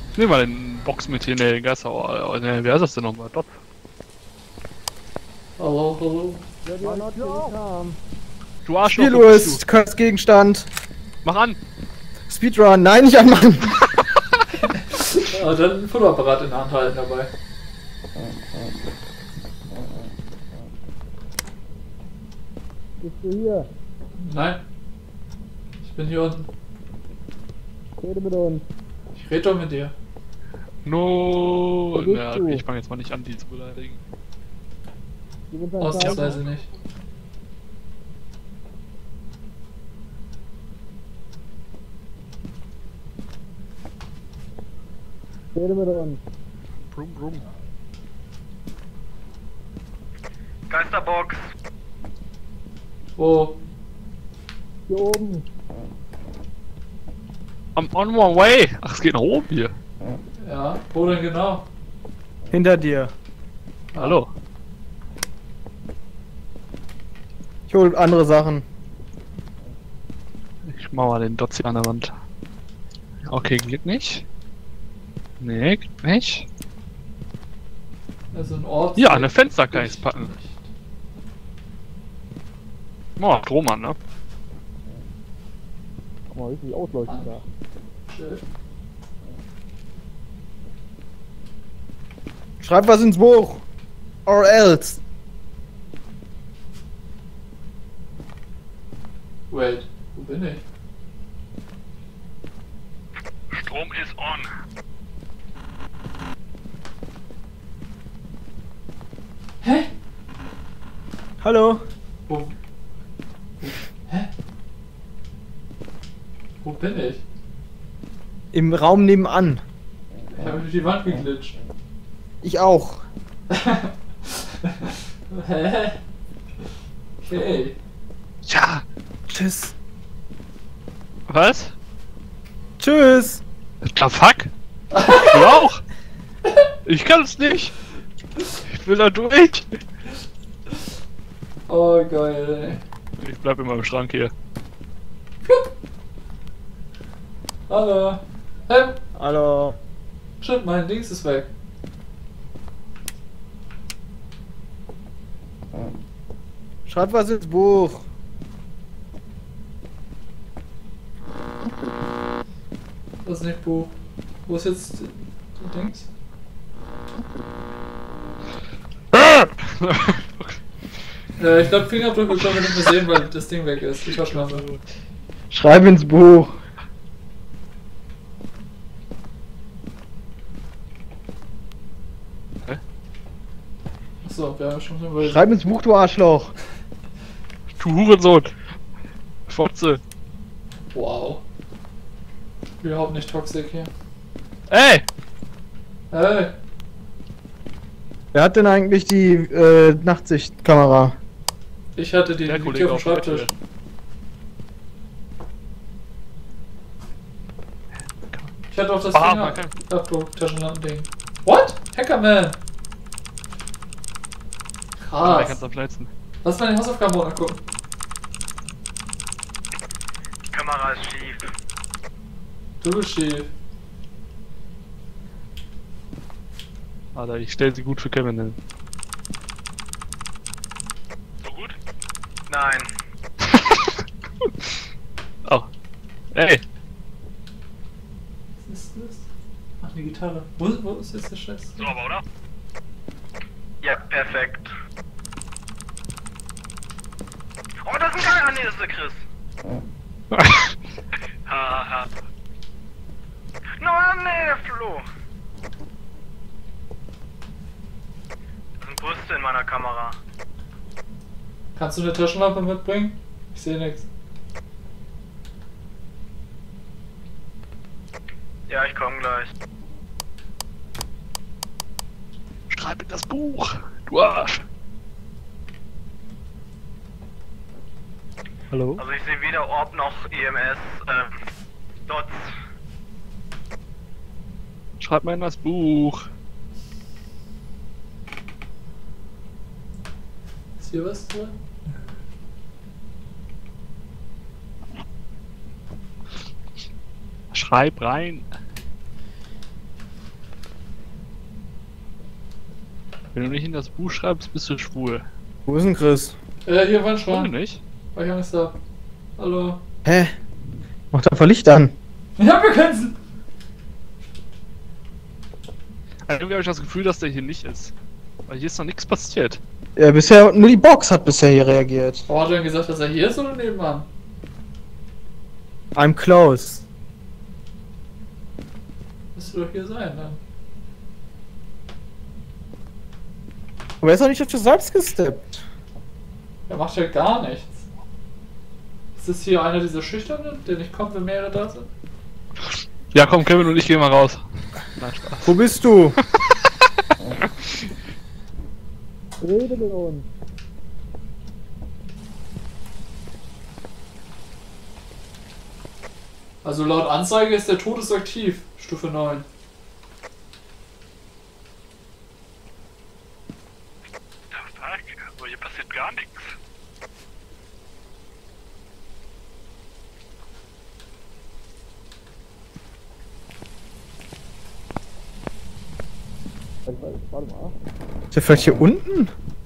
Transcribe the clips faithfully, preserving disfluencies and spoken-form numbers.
Nehmen wir den Box mit hier in der Gasser. Ne, wer ist das denn nochmal? Dort. Hallo, hallo. Du Arschloch. Spieluhr ist Gegenstand. Mach an. Speedrun, nein, nicht anmachen. Ja, dann ein Fotoapparat in der Hand halten dabei. Bist du hier? Nein. Ich bin hier unten. Rede mit uns. Ich rede doch mit dir. No. Wo bist Ja, du? okay, ich fange jetzt mal nicht an, die zu beleidigen. Gib uns ein Ausnahmsweise Zeichen. nicht. Rede mit uns. Brumm, brumm. Geisterbox. Wo? Hier oben. I'm on my way. Ach, es geht nach oben hier. Ja, wo denn genau? Hinter dir. Hallo. Ich hol andere Sachen. Ich mach mal den Dotzi an der Wand. Okay, geht nicht. Nee, geht nicht. Also ein Ort. Ja, eine Fenster kann ich's packen. Oh, Strom an, ne? Guck mal, richtig ausleuchtend da. Schön. Schreib was ins Buch. Or else. Wait, wo bin ich? Strom ist on. Hä? Hallo. Wo? wo hä? Wo bin ich? Im Raum nebenan. Ich habe durch die Wand geglitscht. Ich auch. Hä? Okay. Ja. Tschüss. Was? Tschüss. Da fuck? Du auch? Ich kann es nicht. Ich will da durch. Oh geil, ey. Ich bleib immer im Schrank hier. Hallo. Hey, Hallo. stimmt, mein Dings ist weg. Schreib was ins Buch. Das ist nicht Buch. Wo ist jetzt die, die Dings? Ja, ich glaube Fingerabdrücke können wir nicht mehr sehen, weil das Ding weg ist. Ich verschlafe. Schreib ins Buch. Achso, wir haben schon drüber. Schreib ins Buch, du Arschloch. Du Hurensohn. Fotze. Wow. Überhaupt nicht toxisch hier. Ey! Hey! Wer hat denn eigentlich die äh, Nachtsichtkamera? Ich hatte die, Der die Kollege hier auf dem auf der Schreibtisch. Ich hatte auch das Ah, man kann- Fingerabdruck Taschenlampen-Ding. What? Hackerman! Ah, der Krass. kannst am schnellsten. Lass mal den Hausaufgaben angucken. Die Kamera ist schief. Du bist schief. Alter, ich stell sie gut für Kevin hin. So gut? Nein. Oh. Ey! Was ist das? Ach, eine Gitarre. Wo, wo ist jetzt der Scheiß? So aber, oder? Ja, perfekt. Oh, das ist ein Geil. Ah, nee, das ist der Chris. Haha. No, nee, der Flo. Das sind Brüste in meiner Kamera. Kannst du eine Taschenlampe mitbringen? Ich sehe nichts. Ja, ich komme gleich. Schreib in das Buch! Du Arsch! Hallo? Also ich sehe weder Orb noch E M S, äh, Dots. Schreib mal in das Buch! Ist hier was drin? Schreib rein! Wenn du nicht in das Buch schreibst, bist du schwul. Wo ist denn Chris? Äh, hier war ein Oder Schrank. nicht? War ich nicht da. Hallo. Hä? Mach doch mal Licht an. Ich hab gecancelt! Also irgendwie habe ich das Gefühl, dass der hier nicht ist. Weil hier ist noch nichts passiert. Ja, bisher, nur die Box hat bisher hier reagiert. Oh, hat er denn gesagt, dass er hier ist oder nebenan? I'm close. Müsste doch hier sein, dann. Aber er ist doch nicht auf das Salz gesteppt. Er macht ja gar nichts. Ist das hier einer dieser Schüchternen, der nicht kommt, wenn mehrere da sind? Ja, komm, Kevin und ich gehen mal raus. Nein, Spaß. Wo bist du? Rede mit uns. Also laut Anzeige ist der Todesaktiv, Stufe neun. Aber hier passiert gar nichts. Ist der vielleicht hier unten?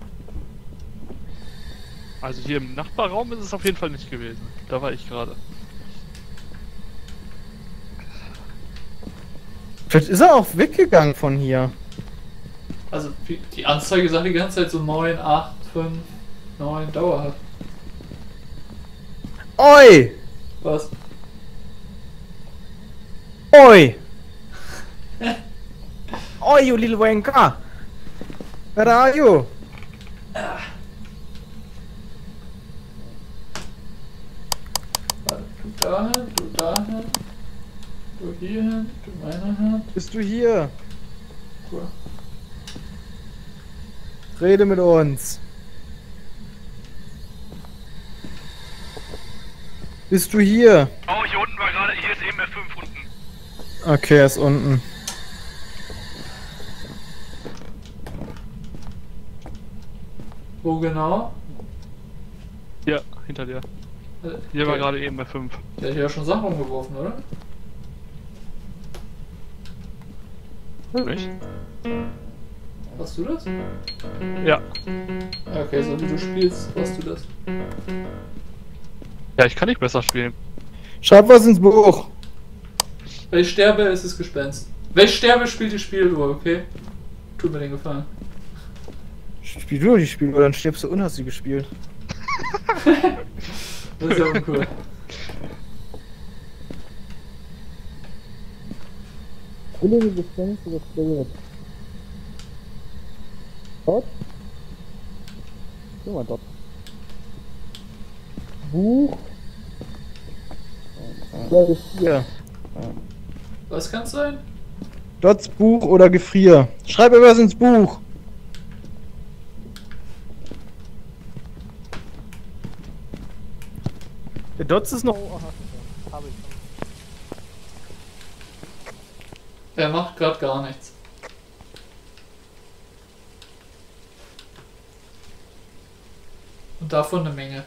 Also hier im Nachbarraum ist es auf jeden Fall nicht gewesen. Da war ich gerade. Vielleicht ist er auch weggegangen von hier. Also wie- die Anzeige sagt die ganze Zeit so neun, acht, fünf, neun dauerhaft. Oi! Was? Oi! Oi, you little wanker! Where are you? Warte, du dahin, du dahin, du hierhin, du meiner Hand. Bist du hier? Cool. Rede mit uns. Bist du hier? Oh, hier unten war gerade, hier ist eben F fünf unten. Okay, er ist unten. Wo genau? Hier, hinter dir. Äh, Hier war der- gerade eben bei fünf. Der hat ja schon Sachen umgeworfen, oder? Nicht? Hast du das? Ja. Okay, so wie du spielst, hast du das. Ja, ich kann nicht besser spielen. Schreib was ins Buch. Wenn ich sterbe, ist es Gespenst. Wenn ich sterbe, spielt die Spieluhr, okay? Tut mir den Gefallen. Spiel du die Spiele, dann stirbst du und hast sie gespielt. Das ist ja uncool. Billige Gespenst oder Spirit? Dort? Guck mal dort. Buch. Oder Gefrier. Was kann's sein? Dots Buch oder Gefrier. Schreib etwas ins Buch. Der Dots ist noch. Hab ich. Er macht gerade gar nichts. Und davon eine Menge.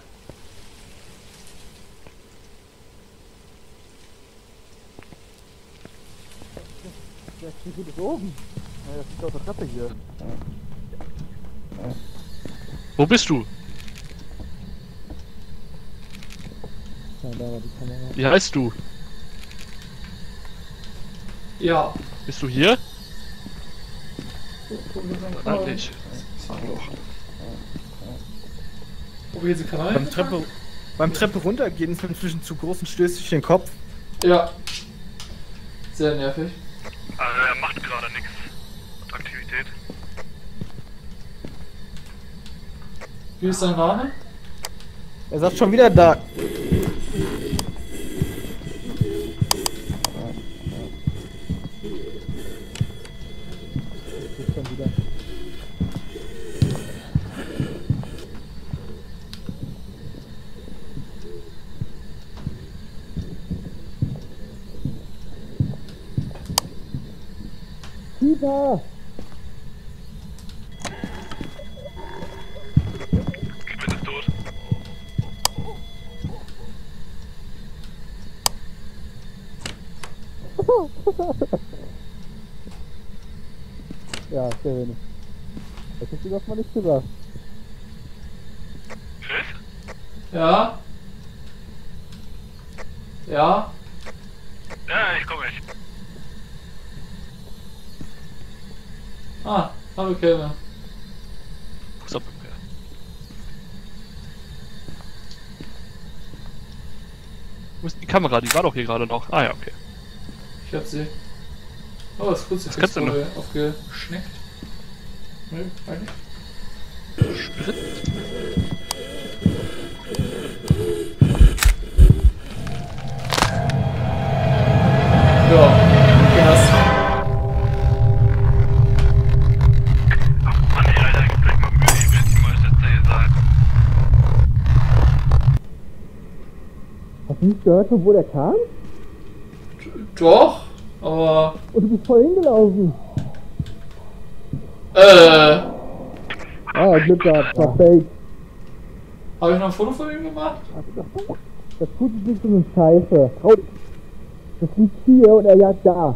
Der Stiefel ist oben. Ja, das ist auf der Treppe hier. Wo bist du? Ja, da war die Kamera. Wie heißt du? Ja. Bist du hier? Nein, Nein, nicht. Wo wir jetzt den Kanal Beim Treppe, beim Treppe runtergehen ist man zwischen zu großen stößt sich den Kopf. Ja. Sehr nervig. Also er macht gerade nichts. Und Aktivität. Wie ist dein Name? Er sagt schon wieder da. Schon wieder. Super! Kevin ist tot. Ja, sehr wenig. Das hast du doch mal nicht gesagt. Chris? Ja? Ja? Ja, ich komme nicht. Ah, hallo Kevin. Wo ist er bei mir? Wo ist die Kamera? Die war doch hier gerade noch. Ah ja, okay. Ich hab sie. Oh, das Kruzifix kannst du noch? wurde aufgeschneckt. Nö, eigentlich. Ja, erst. Mann, ey, Alter, gib gleich mal Mühe, ich will die meiste Zeit sagen. Hast du nicht gehört, von wo der kam? Doch, aber. Und du bist voll hingelaufen. Äh. Ah, Glück gehabt, war fake. Habe ich noch ein Foto von ihm gemacht? Das tut sich nicht so eine Scheiße. Trau dich. Das liegt hier und er jagt da.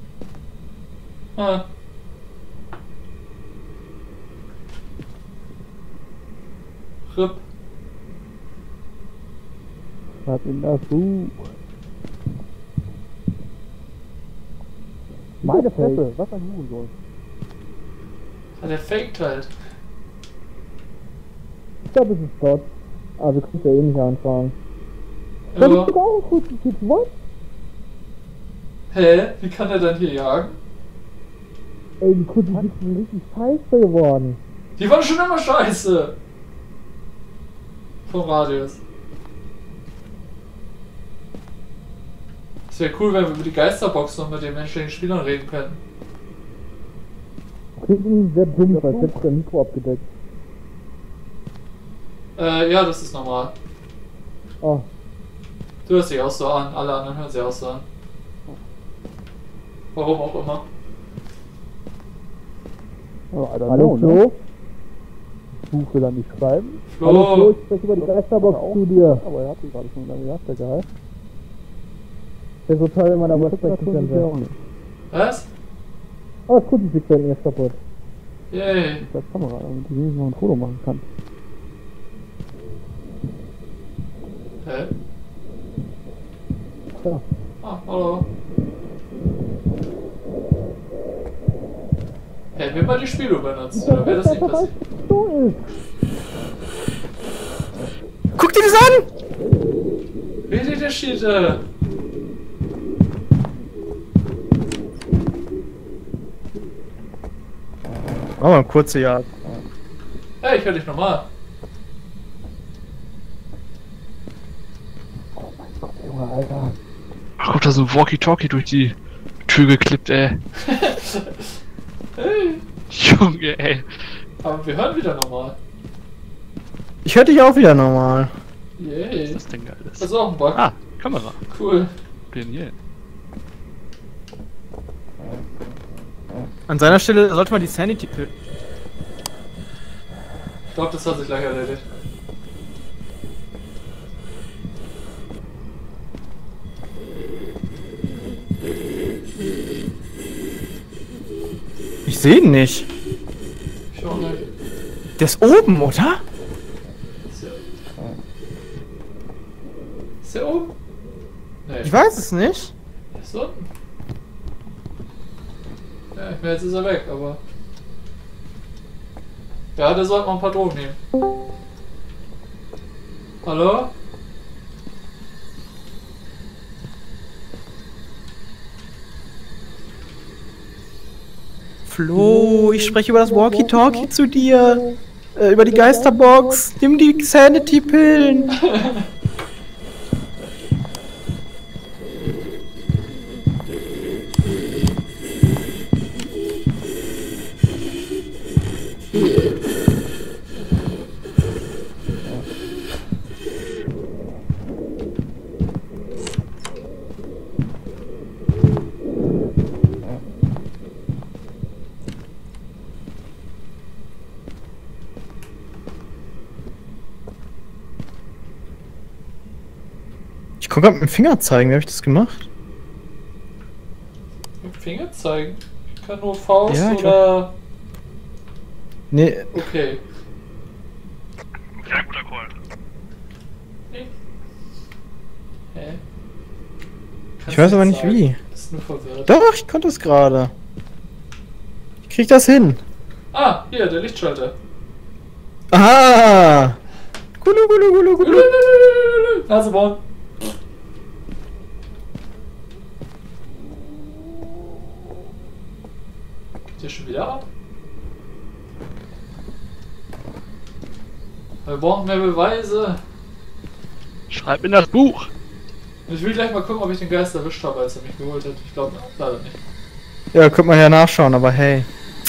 Ah. R I P. Was in das Buch? Meine Fresse, was ein Hurensohn. Hat er faked halt. Ich glaube, es ist Gott. Aber wir können es ja eh nicht anfangen. Ja. Das ist auch ein Kruzifix, was? Hä? Wie kann er dann hier jagen? Ey, die Kruzifixe sind richtig scheiße geworden. Die waren schon immer scheiße. Vom Radius. Es wäre cool, wenn wir über die Geisterbox noch mit den menschlichen Spielern reden könnten. Klingt irgendwie sehr dumm, weil jetzt der Mikro abgedeckt. Äh, ja, das ist normal. Oh. Du hörst dich auch so an, alle anderen hören sich auch so an. Warum auch immer. Oh, hallo, Flo? Ich suche dann nicht schreiben. Flo! Hallo, Flo, ich spreche über die Geisterbox zu dir. Aber er hat die gerade schon lange gehabt, der Geil. Wäre so toll, wenn man aber sprechen könnte. Was? Oh, das Kruzifix da ist kaputt. Yay. Das ist Kamera, damit ich noch ein Foto machen kann. Hä? Ja. Ah, hallo. Hätten wir mal die Spiele benutzt, oder wäre das nicht passiert? So ist. Guck dir das an! Wie der Schiete? Oh, eine kurze Jagd. Hey, ich höre dich nochmal. Junge, Alter. Ach, kommt da so ein Walkie-Talkie durch die Tür geklippt, ey. Hey. Junge, ey. Aber wir hören wieder normal. Ich höre dich auch wieder normal. Yay. Was ist das denn Geiles? Das ist auch ein Bug. Ah, Kamera. Cool. Genial. An seiner Stelle sollte man die Sanity Pill. Ich glaube, das hat sich gleich erledigt. Ich sehe ihn nicht. Ich auch nicht. Der ist oben, oder? Ist der, ist der oben? Nee. Ich weiß es nicht. Der ist unten. Ja, ich meine, jetzt ist er weg, aber... Ja, der sollte mal ein paar Drogen nehmen. Hallo? Flo, ich spreche über das Walkie-Talkie zu dir. Äh, über die Geisterbox. Nimm die Sanity-Pillen. Ich kann grad mit dem Finger zeigen, wie habe ich das gemacht? Mit dem Finger zeigen? Ich kann nur Faust Ja, ich oder... Nee, Okay. Sehr guter Call. Nee. Hä? ich weiß aber nicht sagen. wie. Bist nur verwirrt. Doch, ich konnte es gerade. Ich krieg das hin. Ah, hier, der Lichtschalter. Aha! Gulu, gulu, gulu, gulu. Nasebauen. Geht der schon wieder ab? Wir brauchen mehr Beweise. Schreib in das Buch. Ich will gleich mal gucken, ob ich den Geist erwischt habe, als er mich geholt hat. Ich glaube leider nicht. Ja, könnte man ja nachschauen, aber hey.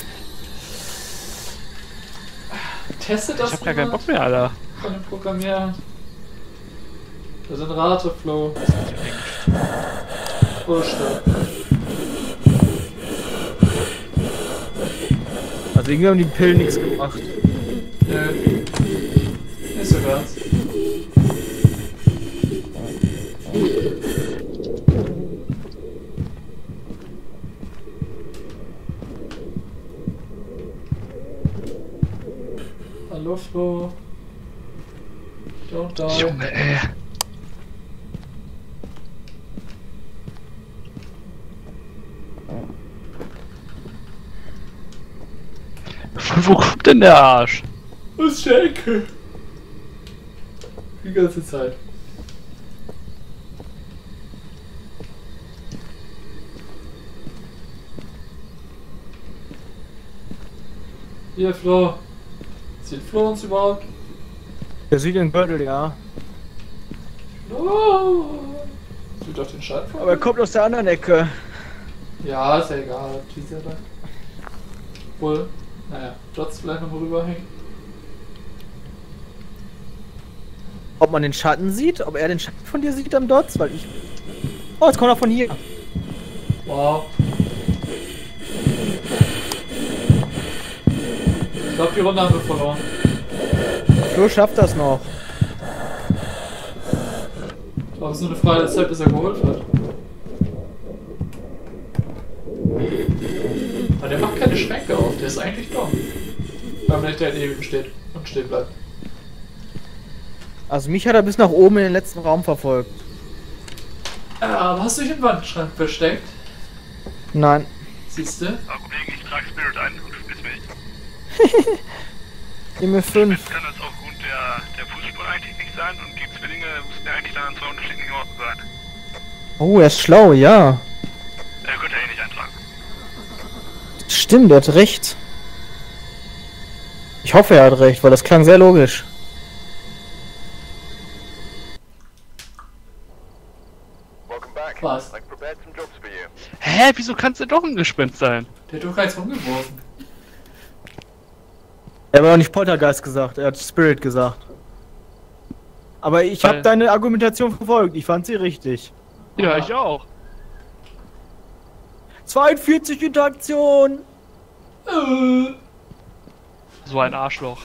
Testet das Ich hab gar keinen jemand Bock mehr, Alter. von den Programmierern? Da sind Rateflow. Oh, stimmt. Also irgendwie haben die Pillen nichts gemacht. Nö. Nicht so ganz. Hallo Flo. Don't die. Junge, ey. Von wo kommt denn der Arsch? Was Schenke? Die ganze Zeit. Hier, Flo. Sieht Flo uns überhaupt? Der sieht den Gürtel, ja. Oh. Sieht doch den Schein vor. Aber er kommt aus der anderen Ecke. Ja, ist ja egal. Teaser da. Wohl. Naja, Dots vielleicht noch mal rüberhängen. Ob man den Schatten sieht? Ob er den Schatten von dir sieht am Dots? Weil ich... Oh, jetzt kommt er von hier. Wow. Ich glaube, die Runde haben wir verloren. Flo schafft das noch. Ich glaube, es ist nur eine Frage der Zeit, bis er geholt wird. Aber der macht keine Schränke auf, der ist eigentlich dumm. Weil man nicht da neben ihm steht und stehen bleibt. Also mich hat er bis nach oben in den letzten Raum verfolgt. Ah, aber hast du dich im Wandschrank versteckt? Nein. Siehst du? Aber wegen, ich trage Spirit ein und du bist mich. Gib mir fünf. Jetzt kann das aufgrund der, der Fußspur eigentlich nicht sein und die Zwillinge müssen ja eigentlich dann an zwei unterschiedlichen Orten sein. Oh, er ist schlau, ja. Er könnte er eh nicht eintragen. Stimmt, er hat recht. Ich hoffe, er hat recht, weil das klang sehr logisch. Was? Hä, wieso kannst du doch ein Gespenst sein? Der hat doch keins rumgeworfen. Er hat auch nicht Poltergeist gesagt, er hat Spirit gesagt. Aber ich habe Weil- deine Argumentation verfolgt, ich fand sie richtig. Ja, ich auch. zweiundvierzig Interaktion! Äh. So ein Arschloch.